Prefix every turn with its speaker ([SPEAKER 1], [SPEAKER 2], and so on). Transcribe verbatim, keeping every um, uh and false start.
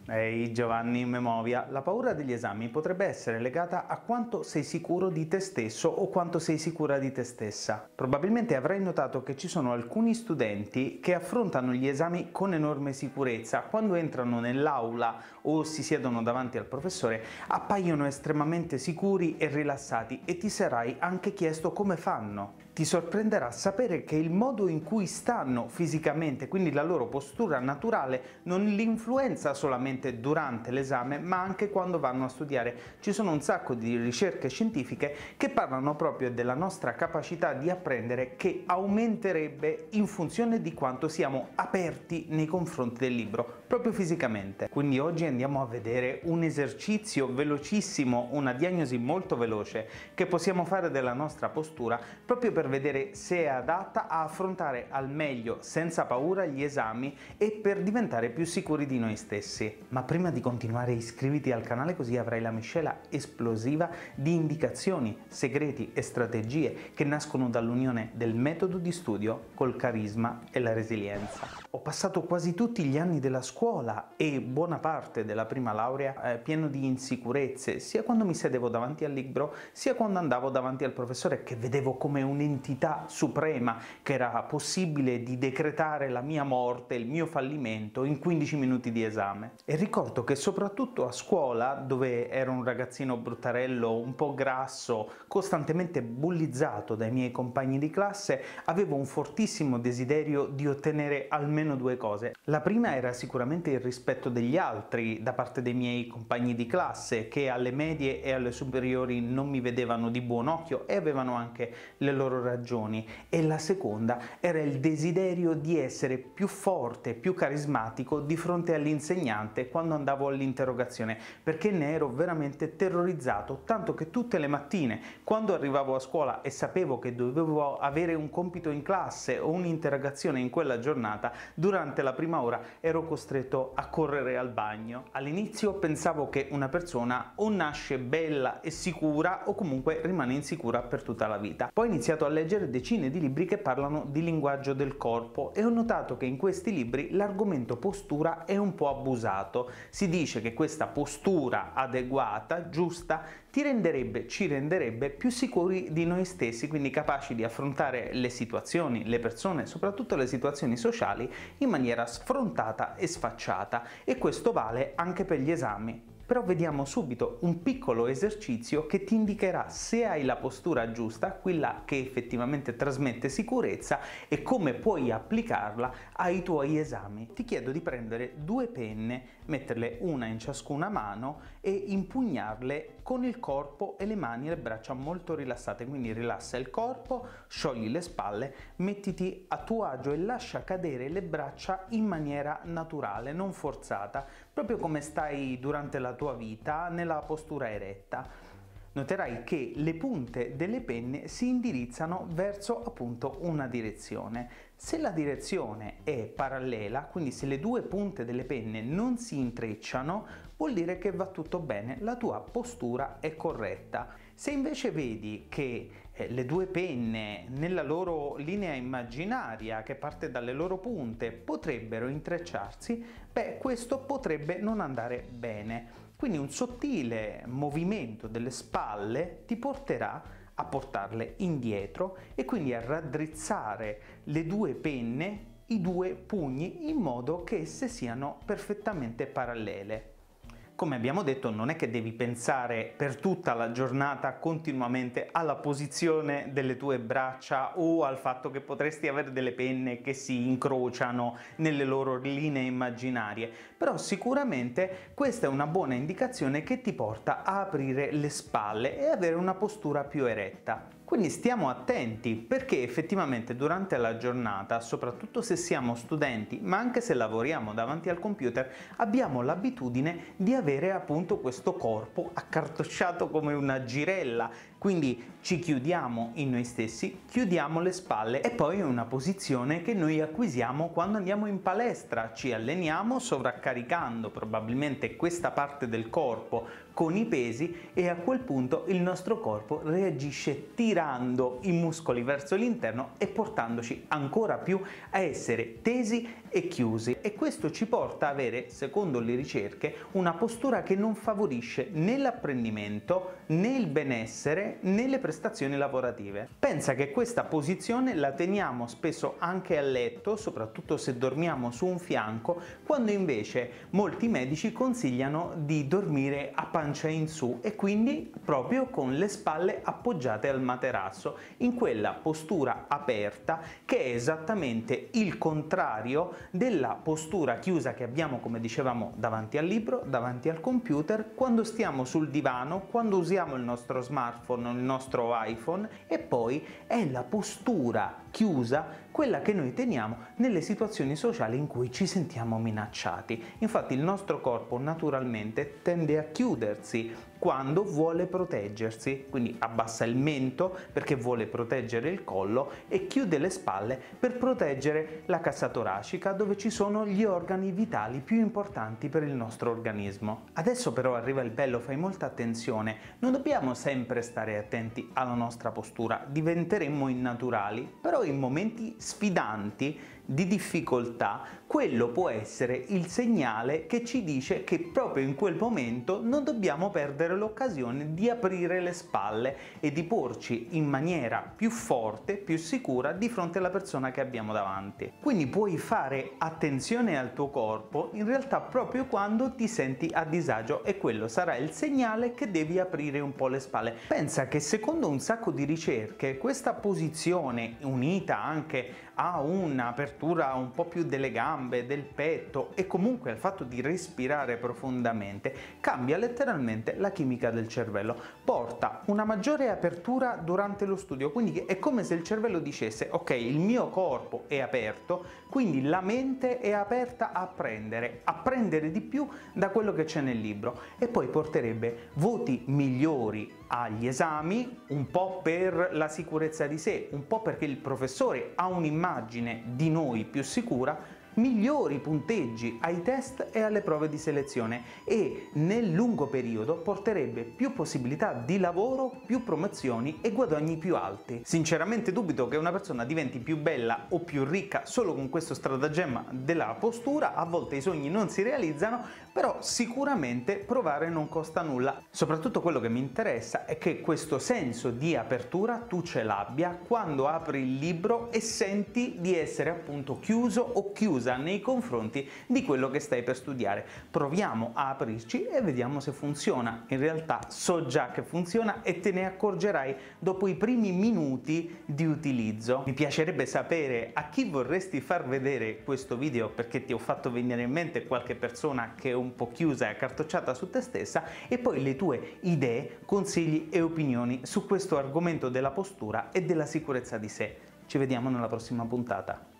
[SPEAKER 1] Ehi Giovanni Memovia, la paura degli esami potrebbe essere legata a quanto sei sicuro di te stesso o quanto sei sicura di te stessa. Probabilmente avrai notato che ci sono alcuni studenti che affrontano gli esami con enorme sicurezza. Quando entrano nell'aula o si siedono davanti al professore appaiono estremamente sicuri e rilassati e ti sarai anche chiesto come fanno. Ti sorprenderà sapere che il modo in cui stanno fisicamente, quindi la loro postura naturale, non li influenza solamente durante l'esame, ma anche quando vanno a studiare. Ci sono un sacco di ricerche scientifiche che parlano proprio della nostra capacità di apprendere, che aumenterebbe in funzione di quanto siamo aperti nei confronti del libro, proprio fisicamente. Quindi oggi andiamo a vedere un esercizio velocissimo, una diagnosi molto veloce che possiamo fare della nostra postura proprio per vedere se è adatta a affrontare al meglio, senza paura, gli esami e per diventare più sicuri di noi stessi. Ma prima di continuare iscriviti al canale, così avrai la miscela esplosiva di indicazioni, segreti e strategie che nascono dall'unione del metodo di studio col carisma e la resilienza. Ho passato quasi tutti gli anni della scuola e buona parte della prima laurea eh, pieno di insicurezze, sia quando mi sedevo davanti al libro, sia quando andavo davanti al professore, che vedevo come un'entità suprema, che era possibile di decretare la mia morte, il mio fallimento in quindici minuti di esame. E ricordo che soprattutto a scuola, dove ero un ragazzino bruttarello, un po' grasso, costantemente bullizzato dai miei compagni di classe, avevo un fortissimo desiderio di ottenere almeno due cose. La prima era sicuramente il rispetto degli altri da parte dei miei compagni di classe, che alle medie e alle superiori non mi vedevano di buon occhio e avevano anche le loro ragioni. E la seconda era il desiderio di essere più forte, più carismatico di fronte all'insegnante quando andavo all'interrogazione, perché ne ero veramente terrorizzato, tanto che tutte le mattine quando arrivavo a scuola e sapevo che dovevo avere un compito in classe o un'interrogazione in quella giornata, durante la prima ora ero costretto a correre al bagno. All'inizio pensavo che una persona o nasce bella e sicura o comunque rimane insicura per tutta la vita. Poi ho iniziato a leggere decine di libri che parlano di linguaggio del corpo e ho notato che in questi libri l'argomento postura è un po' abusato. Si dice che questa postura adeguata, giusta, ti renderebbe, ci renderebbe più sicuri di noi stessi, quindi capaci di affrontare le situazioni, le persone, soprattutto le situazioni sociali, in maniera sfrontata e sfacciata. E questo vale anche per gli esami. Però vediamo subito un piccolo esercizio che ti indicherà se hai la postura giusta, quella che effettivamente trasmette sicurezza, e come puoi applicarla ai tuoi esami. Ti chiedo di prendere due penne, metterle una in ciascuna mano e impugnarle con il corpo e le mani e le braccia molto rilassate. Quindi rilassa il corpo, sciogli le spalle, mettiti a tuo agio e lascia cadere le braccia in maniera naturale, non forzata, proprio come stai durante la tua vita nella postura eretta. Noterai che le punte delle penne si indirizzano verso appunto una direzione. Se la direzione è parallela, quindi se le due punte delle penne non si intrecciano, vuol dire che va tutto bene, la tua postura è corretta. Se invece vedi che eh, le due penne nella loro linea immaginaria, che parte dalle loro punte, potrebbero intrecciarsi, beh, questo potrebbe non andare bene. Quindi un sottile movimento delle spalle ti porterà a portarle indietro e quindi a raddrizzare le due penne, i due pugni, in modo che esse siano perfettamente parallele. Come abbiamo detto, non è che devi pensare per tutta la giornata continuamente alla posizione delle tue braccia o al fatto che potresti avere delle penne che si incrociano nelle loro linee immaginarie, però sicuramente questa è una buona indicazione che ti porta a aprire le spalle e avere una postura più eretta. Quindi stiamo attenti, perché effettivamente durante la giornata, soprattutto se siamo studenti, ma anche se lavoriamo davanti al computer, abbiamo l'abitudine di avere appunto questo corpo accartocciato come una girella. Quindi ci chiudiamo in noi stessi, chiudiamo le spalle, e poi è una posizione che noi acquisiamo quando andiamo in palestra, ci alleniamo sovraccaricando probabilmente questa parte del corpo con i pesi, e a quel punto il nostro corpo reagisce tirando i muscoli verso l'interno e portandoci ancora più a essere tesi e chiusi, e questo ci porta a avere, secondo le ricerche, una postura che non favorisce né l'apprendimento, né il benessere, né le prestazioni lavorative. Pensa che questa posizione la teniamo spesso anche a letto, soprattutto se dormiamo su un fianco, quando invece molti medici consigliano di dormire a pancia in su e quindi proprio con le spalle appoggiate al materasso, in quella postura aperta che è esattamente il contrario della postura chiusa che abbiamo, come dicevamo, davanti al libro, davanti al computer, quando stiamo sul divano, quando usiamo il nostro smartphone o il nostro iPhone, e poi è la postura chiusa quella che noi teniamo nelle situazioni sociali in cui ci sentiamo minacciati. Infatti il nostro corpo naturalmente tende a chiudersi quando vuole proteggersi, quindi abbassa il mento perché vuole proteggere il collo e chiude le spalle per proteggere la cassa toracica, dove ci sono gli organi vitali più importanti per il nostro organismo. Adesso però arriva il bello, fai molta attenzione, non dobbiamo sempre stare attenti alla nostra postura, diventeremmo innaturali, però in momenti sfidanti, di difficoltà, quello può essere il segnale che ci dice che proprio in quel momento non dobbiamo perdere l'occasione di aprire le spalle e di porci in maniera più forte, più sicura di fronte alla persona che abbiamo davanti. Quindi puoi fare attenzione al tuo corpo in realtà proprio quando ti senti a disagio, e quello sarà il segnale che devi aprire un po' le spalle. Pensa che secondo un sacco di ricerche questa posizione, unita anche a un'apertura un po' più delle gambe, del petto e comunque al fatto di respirare profondamente, cambia letteralmente la chimica del cervello, porta una maggiore apertura durante lo studio, quindi è come se il cervello dicesse: ok, il mio corpo è aperto, quindi la mente è aperta a apprendere, apprendere di più da quello che c'è nel libro, e poi porterebbe voti migliori agli esami, un po' per la sicurezza di sé, un po' perché il professore ha un'immagine di noi più sicura, migliori punteggi ai test e alle prove di selezione, e nel lungo periodo porterebbe più possibilità di lavoro, più promozioni e guadagni più alti. Sinceramente dubito che una persona diventi più bella o più ricca solo con questo stratagemma della postura, a volte i sogni non si realizzano, però sicuramente provare non costa nulla. Soprattutto quello che mi interessa è che questo senso di apertura tu ce l'abbia quando apri il libro e senti di essere appunto chiuso o chiusa nei confronti di quello che stai per studiare. Proviamo a aprirci e vediamo se funziona. In realtà so già che funziona e te ne accorgerai dopo i primi minuti di utilizzo. Mi piacerebbe sapere a chi vorresti far vedere questo video, perché ti ho fatto venire in mente qualche persona che è un po' chiusa e accartocciata su te stessa, e poi le tue idee, consigli e opinioni su questo argomento della postura e della sicurezza di sé. Ci vediamo nella prossima puntata.